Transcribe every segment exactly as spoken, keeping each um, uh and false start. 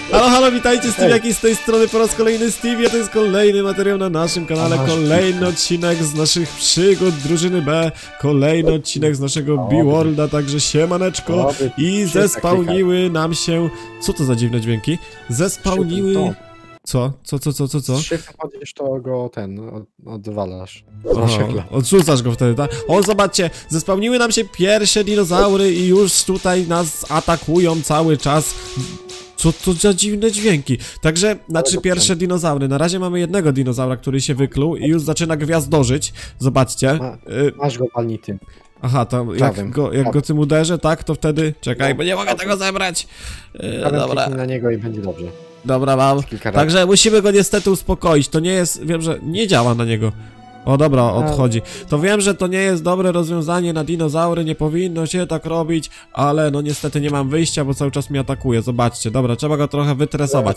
Halo, halo, witajcie, Steve, z tej strony po raz kolejny Steve, to jest kolejny materiał na naszym kanale, kolejny odcinek z naszych przygód drużyny B, kolejny odcinek z naszego B-Worlda, także siemaneczko i zespałniły nam się, co to za dziwne dźwięki? Zespałniły... Co? Co, co, co, co, co? Szyfr chodzisz, to go ten, od, odwalasz. Aha, odrzucasz go wtedy, tak? O, zobaczcie, zespałniły nam się pierwsze dinozaury i już tutaj nas atakują cały czas. Co to za dziwne dźwięki? Także, znaczy pierwsze dinozaury. Na razie mamy jednego dinozaura, który się wykluł i już zaczyna gwiazdorzyć. Zobaczcie. Ma, masz go palni tym. Aha, to jak go, jak go tym uderzę, tak, to wtedy... Czekaj, bo nie mogę tego zebrać. Yy, dobra. na niego i będzie dobrze. Dobra, mam. Także musimy go niestety uspokoić. To nie jest... Wiem, że nie działa na niego. O dobra, odchodzi. To wiem, że to nie jest dobre rozwiązanie na dinozaury, nie powinno się tak robić, ale no niestety nie mam wyjścia, bo cały czas mnie atakuje. Zobaczcie, dobra, trzeba go trochę wytresować.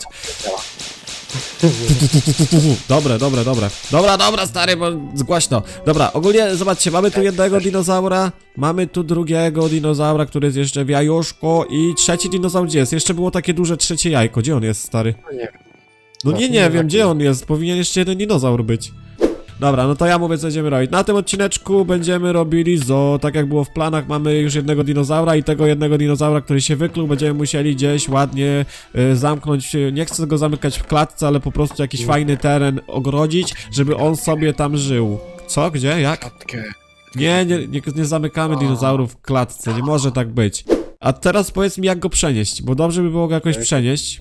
Dobre, dobre, dobre. Dobra, dobra, stary, bo głośno. Dobra, ogólnie zobaczcie, mamy tu jednego dinozaura, mamy tu drugiego dinozaura, który jest jeszcze w jajuszku i trzeci dinozaur gdzie jest? Jeszcze było takie duże trzecie jajko. Gdzie on jest, stary? No nie, nie wiem, gdzie on jest. Powinien jeszcze jeden dinozaur być. Dobra, no to ja mówię, co będziemy robić. Na tym odcineczku będziemy robili zo, tak jak było w planach, mamy już jednego dinozaura i tego jednego dinozaura, który się wykluł, będziemy musieli gdzieś ładnie y, zamknąć, nie chcę go zamykać w klatce, ale po prostu jakiś fajny teren ogrodzić, żeby on sobie tam żył. Co? Gdzie? Jak? Nie, nie, nie, nie zamykamy dinozaurów w klatce, nie może tak być. A teraz powiedz mi, jak go przenieść, bo dobrze by było go jakoś przenieść.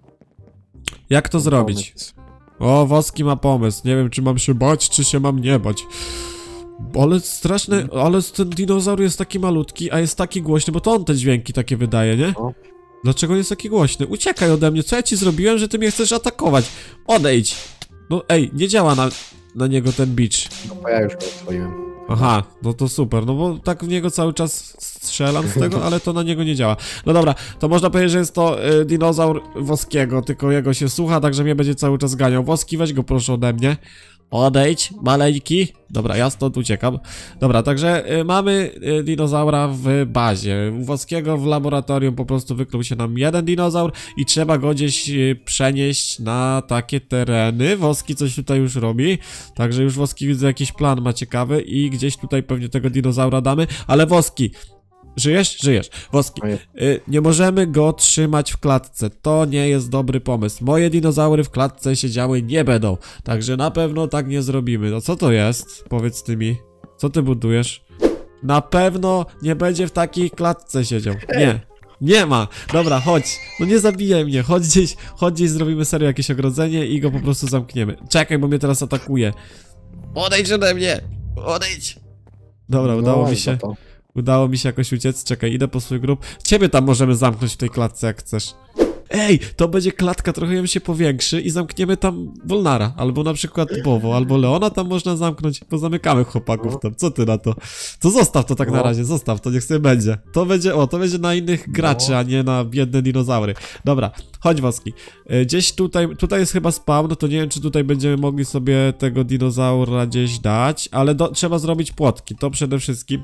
Jak to zrobić? O, Woski ma pomysł. Nie wiem, czy mam się bać, czy się mam nie bać. Ale straszne, ale ten dinozaur jest taki malutki, a jest taki głośny, bo to on te dźwięki takie wydaje, nie? Dlaczego on jest taki głośny? Uciekaj ode mnie, co ja ci zrobiłem, że ty mnie chcesz atakować? Odejdź! No ej, nie działa na, na niego ten beach. No bo ja już go oswoiłem. Aha, no to super, no bo tak w niego cały czas strzelam z tego, ale to na niego nie działa. No dobra, to można powiedzieć, że jest to y, dinozaur Woskiego, tylko jego się słucha, także mnie będzie cały czas ganiał. Woski, weź go proszę ode mnie. Odejdź, maleńki. Dobra, ja stąd uciekam. Dobra, także y, mamy y, dinozaura w bazie. U Woskiego w laboratorium po prostu wykluł się nam jeden dinozaur i trzeba go gdzieś y, przenieść na takie tereny. Woski coś tutaj już robi, także już Woski widzę jakiś plan ma ciekawy i gdzieś tutaj pewnie tego dinozaura damy, ale Woski... Żyjesz? Żyjesz. Woski. Y, nie możemy go trzymać w klatce. To nie jest dobry pomysł. Moje dinozaury w klatce siedziały nie będą. Także na pewno tak nie zrobimy. No co to jest? Powiedz ty mi. Co ty budujesz? Na pewno nie będzie w takiej klatce siedział. Nie. Nie ma. Dobra, chodź. No nie zabijaj mnie. Chodź gdzieś, chodź gdzieś, zrobimy serio jakieś ogrodzenie i go po prostu zamkniemy. Czekaj, bo mnie teraz atakuje. Odejdź ode mnie. Odejdź. Dobra, udało no, mi się. Udało mi się jakoś uciec, czekaj, idę po swój grup. Ciebie tam możemy zamknąć w tej klatce, jak chcesz. Ej, to będzie klatka, trochę ją się powiększy i zamkniemy tam Wolnara, albo na przykład Bowo, albo Leona tam można zamknąć, bo zamykamy chłopaków tam, co ty na to? To zostaw to tak na razie, zostaw to, niech sobie będzie. To będzie, o, to będzie na innych graczy, a nie na biedne dinozaury. Dobra, chodź Woski. Gdzieś tutaj, tutaj jest chyba spawn, to nie wiem, czy tutaj będziemy mogli sobie tego dinozaura gdzieś dać, ale do, trzeba zrobić płotki, to przede wszystkim.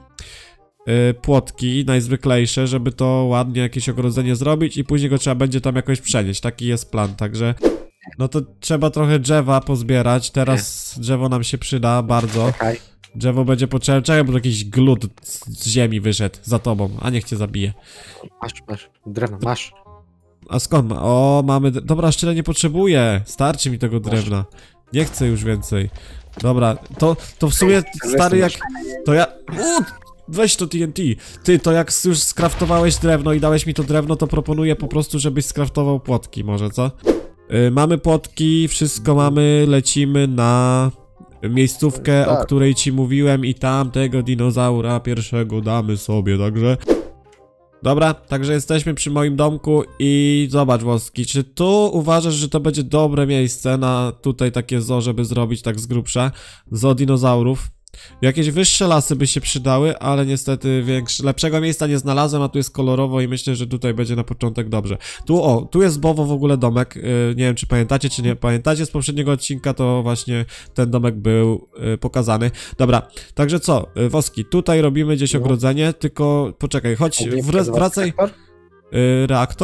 Płotki najzwyklejsze, żeby to ładnie jakieś ogrodzenie zrobić i później go trzeba będzie tam jakoś przenieść, taki jest plan, także no to trzeba trochę drzewa pozbierać, teraz drzewo nam się przyda bardzo, drzewo będzie potrzebne, czekaj, bo jakiś glut z ziemi wyszedł za tobą, a niech cię zabije. Masz, masz, drewno, masz. A skąd ma? O, mamy, dobra, aż tyle nie potrzebuję, starczy mi tego drewna, nie chcę już więcej. Dobra, to, to w sumie stary jak, to ja... U! Weź to T N T. Ty, to jak już skraftowałeś drewno i dałeś mi to drewno, to proponuję po prostu, żebyś skraftował płotki, może, co? Yy, mamy płotki, wszystko mamy, lecimy na miejscówkę, tak, o której ci mówiłem i tam tego dinozaura pierwszego damy sobie, także... Dobra, także jesteśmy przy moim domku i zobacz Woski, czy tu uważasz, że to będzie dobre miejsce na tutaj takie zoo, żeby zrobić tak z grubsza? Zoo dinozaurów. Jakieś wyższe lasy by się przydały, ale niestety większe, lepszego miejsca nie znalazłem, a tu jest kolorowo i myślę, że tutaj będzie na początek dobrze. Tu o, tu jest Bowo w ogóle domek, yy, nie wiem czy pamiętacie, czy nie pamiętacie z poprzedniego odcinka, to właśnie ten domek był yy, pokazany. Dobra, także co, yy, Woski, tutaj robimy gdzieś ogrodzenie, tylko poczekaj, chodź, wr wracaj. Yy, reaktor?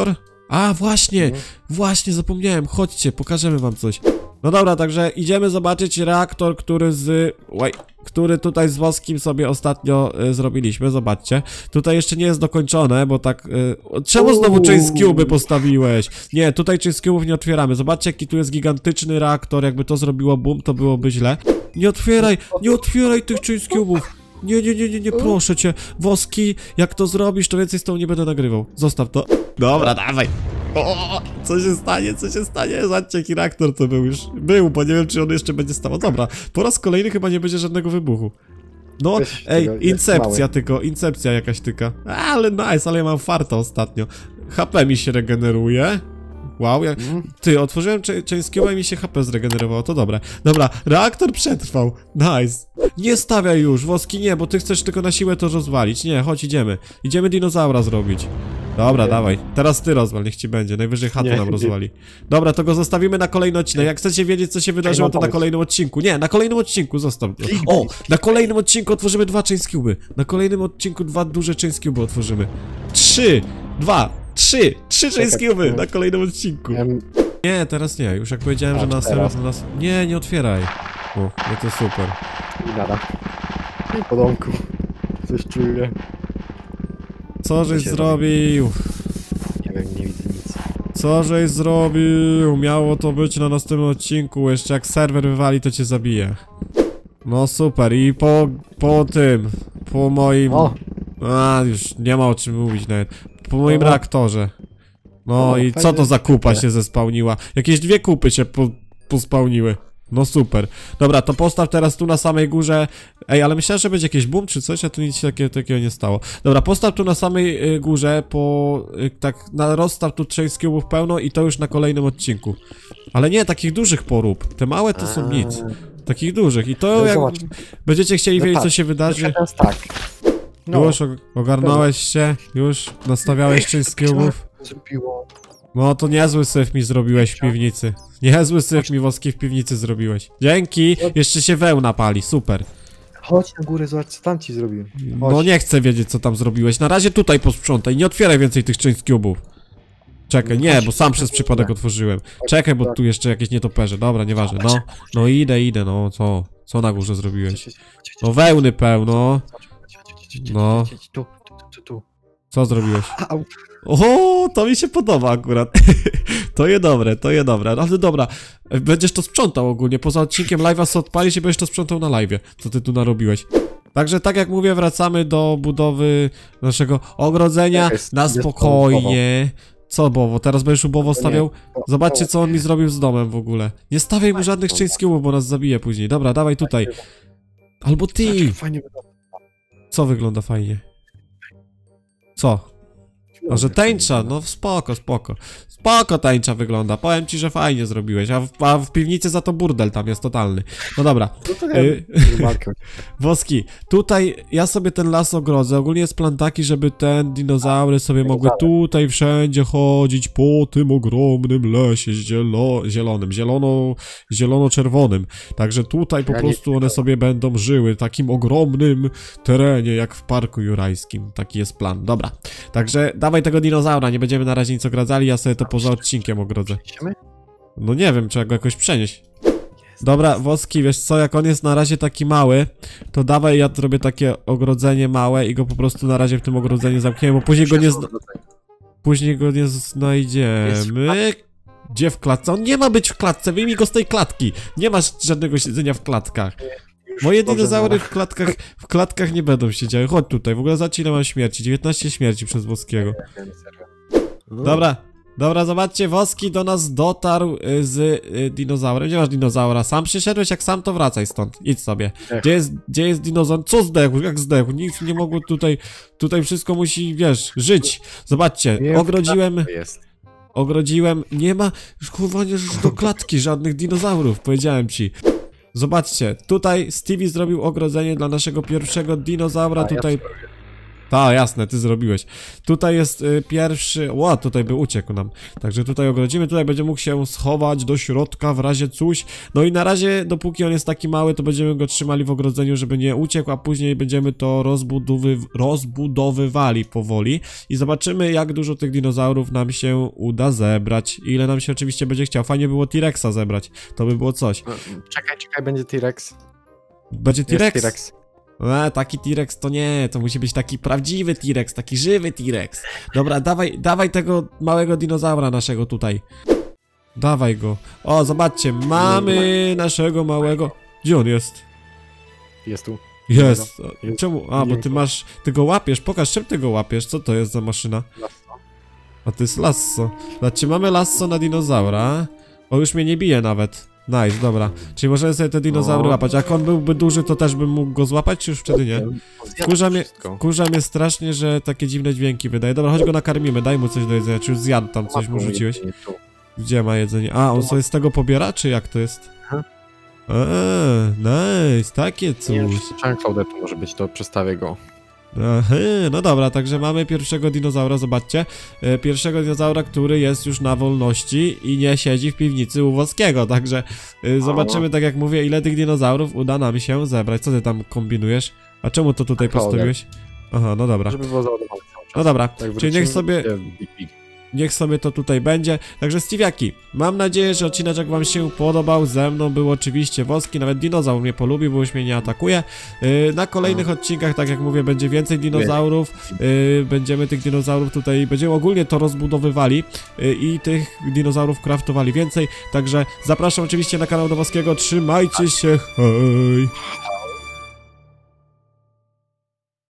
A, właśnie, Mhm. właśnie, zapomniałem, chodźcie, pokażemy wam coś. No dobra, także idziemy zobaczyć reaktor, który z... Oj, który tutaj z Woskim sobie ostatnio y, zrobiliśmy, zobaczcie. Tutaj jeszcze nie jest dokończone, bo tak... Y, czemu znowu Chains Cube'y postawiłeś? Nie, tutaj Chains Cube'ów nie otwieramy. Zobaczcie, jaki tu jest gigantyczny reaktor, jakby to zrobiło boom, to byłoby źle. Nie otwieraj, nie otwieraj tych Chains Cube'ów. Nie, nie, nie, nie, nie, proszę cię. Woski, jak to zrobisz, to więcej z tą nie będę nagrywał. Zostaw to. Dobra, dawaj. O, co się stanie, co się stanie? Zobaczcie, jaki reaktor to był już. Był, bo nie wiem, czy on jeszcze będzie stał. Dobra, po raz kolejny chyba nie będzie żadnego wybuchu. No, Weź ej, tego, jest incepcja mały. tylko, incepcja jakaś tylko. Ale nice, ale ja mam farta ostatnio. H P mi się regeneruje. Wow, ja... Ty, otworzyłem Chains Cube'a i mi się H P zregenerowało, to dobre. Dobra, reaktor przetrwał. Nice. Nie stawiaj już, Woski, nie, bo ty chcesz tylko na siłę to rozwalić. Nie, chodź, idziemy. Idziemy dinozaura zrobić. Dobra, Nie. dawaj. Teraz ty rozwal, niech ci będzie. Najwyżej chatę Nie, nam nie. rozwali. Dobra, to go zostawimy na kolejny odcinek. Jak chcecie wiedzieć, co się wydarzyło, to na pomysł. kolejnym odcinku. Nie, na kolejnym odcinku zostaw. O, na kolejnym odcinku otworzymy dwa Chains Cube'y. Na kolejnym odcinku dwa duże Chains Cube'y otworzymy. Trzy, dwa, trzy, trzy Chains Cube'y na kolejnym odcinku. Em, Nie, teraz nie. Już jak powiedziałem, A, że na teraz? następnym to nas... Nie, nie otwieraj. O, no to super. I nada. I po domku. Coś czuję. Co żeś się zrobił? Nie wiem, nie widzę nic. Co żeś zrobił? Miało to być na następnym odcinku. Jeszcze jak serwer wywali, to cię zabije. No super. I po, po tym, po moim... O! A, już nie ma o czym mówić nawet. Po moim O. reaktorze. No O, i co fajnie. to za kupa się zespałniła? Jakieś dwie kupy się po, pospałniły. No super. Dobra, to postaw teraz tu na samej górze. Ej, ale myślałem, że będzie jakieś boom czy coś, a tu nic takie, takiego nie stało. Dobra, postaw tu na samej y, górze, po... Y, tak, na rozstaw tu Chains Cube'ów pełno i to już na kolejnym odcinku. Ale nie, takich dużych porób. Te małe to są A, nic. Takich dużych. I to No jak zobacz. będziecie chcieli No wiedzieć, co patrz, się wydarzy... Teraz tak. No, Już og- ogarnąłeś się? Już nastawiałeś Chains Cube'ów? zrobiło. No to niezły syf mi zrobiłeś w piwnicy. Niezły syf mi Woski w piwnicy zrobiłeś. Dzięki! Jeszcze się wełna pali, super. Chodź na górę, zobacz co tam ci zrobiłem. No Chodź. nie chcę wiedzieć, co tam zrobiłeś. Na razie tutaj posprzątaj, nie otwieraj więcej tych Chains Cube'ów. Czekaj, nie, bo sam przez przypadek otworzyłem. Czekaj, bo tu jeszcze jakieś nietoperze. Dobra, nieważne. No, no idę, idę, no co? Co na górze zrobiłeś? No wełny pełno. No. Tu, tu, tu, tu. Co zrobiłeś? Au. O, to mi się podoba akurat. To je dobre, to je dobre. Ale dobra, będziesz to sprzątał ogólnie. Poza odcinkiem live'a sobie odpalisz i będziesz to sprzątał na live'ie. Co ty tu narobiłeś? Także tak jak mówię, wracamy do budowy naszego ogrodzenia Tak jest, na jest spokojnie. Co Bowo, teraz będziesz ubowo stawiał? O, Zobaczcie, o, co on mi zrobił z domem w ogóle. Nie stawiaj mu żadnych Chains Cube'ów, bo nas zabije później. Dobra, dawaj tutaj. Albo ty! Fajnie wygląda. Co wygląda fajnie? Co? A że tańcza, no spoko, spoko. Spoko tańcza wygląda, powiem ci, że fajnie zrobiłeś, a w, a w piwnicy za to burdel tam jest totalny. No dobra, No to Y- ja, Woski, tutaj ja sobie ten las ogrodzę, ogólnie jest plan taki, żeby te dinozaury sobie mogły tutaj wszędzie chodzić po tym ogromnym lesie zielo, zielonym, zielono, zielono-czerwonym. Także tutaj po Ja nie prostu one sobie będą żyły w takim ogromnym terenie, jak w Parku Jurajskim. Taki jest plan, dobra. Także dawaj tego dinozaura, nie będziemy na razie nic ogradzali, ja sobie to poza odcinkiem ogrodzę. Idziemy? No nie wiem, trzeba go jakoś przenieść. Dobra, Woski, wiesz co, jak on jest na razie taki mały, to dawaj ja zrobię takie ogrodzenie małe i go po prostu na razie w tym ogrodzeniu zamkniemy, bo później go nie zna... Później go nie znajdziemy. Gdzie w klatce? On nie ma być w klatce, wyjmij go z tej klatki. Nie masz żadnego siedzenia w klatkach. Moje dinozaury w klatkach, w klatkach nie będą siedziały. Chodź tutaj, w ogóle zobacz ile mam śmierci. dziewiętnaście śmierci przez Woskiego. Dobra, dobra, zobaczcie, Woski do nas dotarł y, z y, dinozaurem. Nie masz dinozaura, sam przyszedłeś, jak sam to wracaj stąd, idź sobie. Gdzie jest, gdzie jest dinozaur? Co zdechł? Jak zdechł? Nic nie mogło tutaj, tutaj wszystko musi, wiesz, żyć. Zobaczcie, ogrodziłem, Jest. ogrodziłem, nie ma, już kurwa, nie do klatki żadnych dinozaurów, powiedziałem ci. Zobaczcie, tutaj Stevie zrobił ogrodzenie dla naszego pierwszego dinozaura, A, ja tutaj... zrobię. Tak, jasne, ty zrobiłeś. Tutaj jest y, pierwszy... Ła, tutaj by uciekł nam. Także tutaj ogrodzimy, tutaj będzie mógł się schować do środka w razie coś. No i na razie, dopóki on jest taki mały, to będziemy go trzymali w ogrodzeniu, żeby nie uciekł, a później będziemy to rozbudowy... rozbudowywali powoli. I zobaczymy, jak dużo tych dinozaurów nam się uda zebrać. Ile nam się oczywiście będzie chciał. Fajnie było T-Rexa zebrać. To by było coś. Czekaj, czekaj, będzie T-Rex. Będzie T-Rex? T-Rex. A, taki T-Rex to nie, to musi być taki prawdziwy T-Rex, taki żywy T-Rex. Dobra, dawaj, dawaj tego małego dinozaura naszego tutaj. Dawaj go. O, zobaczcie, mamy naszego małego... Gdzie on jest? Jest tu. Jest. Czemu? A, bo ty masz... Ty go łapiesz, pokaż, czym ty go łapiesz, co to jest za maszyna? A to jest lasso. Znaczy, mamy lasso na dinozaura. O, już mnie nie bije nawet. Nice, dobra. Czyli możemy sobie te dinozaury No. łapać. Jak on byłby duży, to też bym mógł go złapać, czy już wtedy nie? Wkurza mnie, wkurza mnie strasznie, że takie dziwne dźwięki wydaje. Dobra, chodź go nakarmimy, daj mu coś do jedzenia. Czy już zjadł tam coś, mu rzuciłeś? Gdzie ma jedzenie? A, on sobie z tego pobiera, czy jak to jest? Eee, nice, takie coś. Chunklaudet to może być, to przestawię go. Aha, no dobra, także mamy pierwszego dinozaura, zobaczcie. E, pierwszego dinozaura, który jest już na wolności i nie siedzi w piwnicy u Woskiego, także e, zobaczymy, tak jak mówię, ile tych dinozaurów uda nam się zebrać. Co ty tam kombinujesz? A czemu to tutaj postawiłeś? Aha, no dobra. Żeby było załadowane cały czas. No dobra, Tak czyli niech sobie... Big, big. Niech sobie to tutaj będzie. Także Steviaki, mam nadzieję, że odcinek wam się podobał. Ze mną był oczywiście Woski, nawet dinozaur mnie polubił, bo już mnie nie atakuje. Yy, na kolejnych odcinkach, tak jak mówię, będzie więcej dinozaurów. Yy, będziemy tych dinozaurów tutaj, będziemy ogólnie to rozbudowywali yy, i tych dinozaurów craftowali więcej. Także zapraszam oczywiście na kanał do Woskiego. Trzymajcie się, hej!